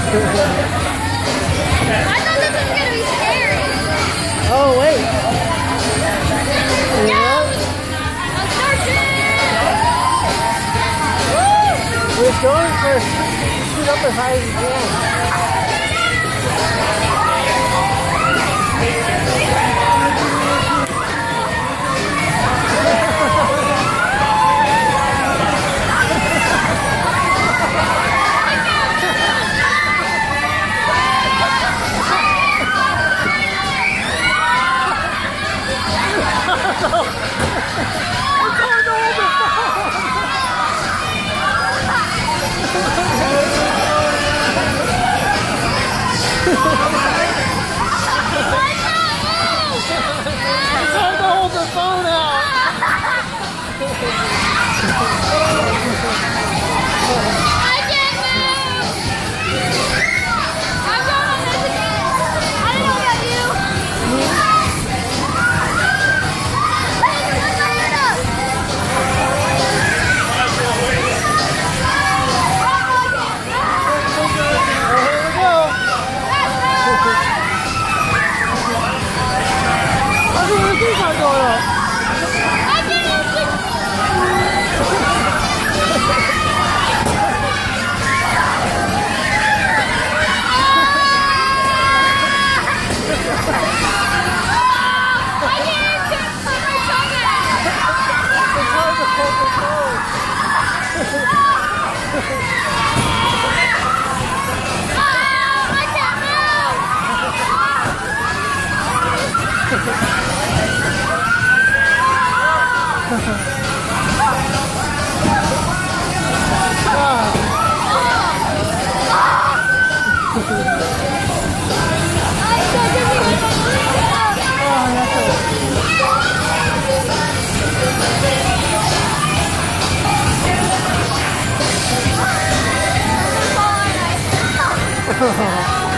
thought this was gonna be scary. Oh wait. Yeah. I'm starting. We're going for shoot up as high as you can. It's hard to hold the phone out. I can't move. I'm going on this again. I don't know about you. Oh,